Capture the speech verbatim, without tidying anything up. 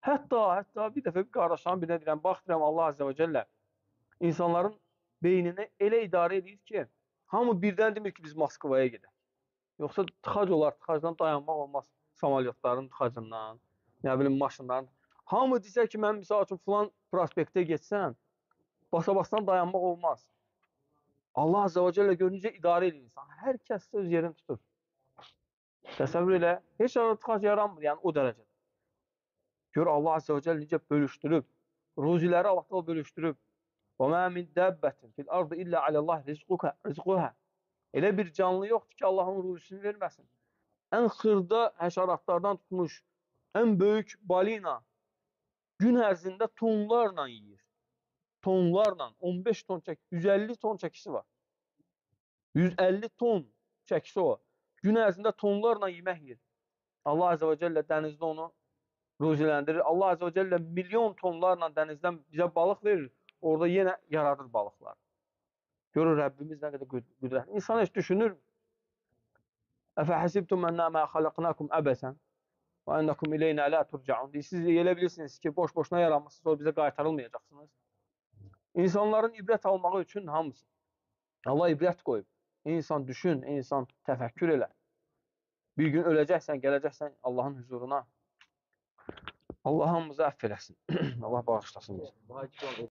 Hətta, hətta bir dəfə bir qardaşlarım birinə deyirəm, bax deyirəm Allah Azze və Cəllə insanların beynini elə idarə edir ki, hamı birdən demir ki, biz Moskvaya gedək. Yoxsa tıxac olar, tıxacdan dayanmaq olmaz. Samolyotların tıxacından, nə bilim maşınların. Hamı desə ki, mən misal üçün filan prospektə getsəm, basa-basdan dayanmaq olmaz. Allah Azze və Cəllə görüncə idarə edir insan. Hər kəs öz yerini tutur. Təsəvvür elə, heç arada tıxac yaranmır, yəni o dərəcədə. Gör Allah Azze və Cəllə necə bölüşdürüb, ruziləri Allah da bölüşdürüb. وَمَا مِنْ دَبَّةٍ فِي الْأَرْضِ إِلَّا عَلَى اللّٰهِ رِزْقُهَا. Elə bir canlı yoxdur ki, Allahın ruzisini verməsin. Ən xırda həşəratlardan tutmuş, ən böyük balina gün ərzində tonlarla yeyir. Tonlarla, on beş ton çək, yüz əlli ton çəkisi var. yüz əlli ton çəkisi var. Gün ərzində tonlarla yemək yeyir. Allah Azze və Cəllə dənizdə onu ruziləndirir. Allah Azze və Cəllə milyon tonlarla dənizdən bizə balıq verir. Orada yenə yaradır balıqlar. Görür Rəbbimiz nə qədər qüdrətli. İnsan heç düşünür. Əfəhəsibtum ennəmə xaləqnakum əbəsən və ennəkum ileynə lə turcaun. Siz elə bilirsiniz ki, boş-boşuna yaranmışsınız, sonra bizə qaytarılmayacaqsınız. İnsanların ibrət almağı üçün hamısı. Allah ibrət qoyub. İnsan düşün, insan təfəkkür elə. Bir gün öləcəksən, gələcəksən Allahın huzuruna. Allah hamımızı əfv eləsin. Allah bağışlasın bizi.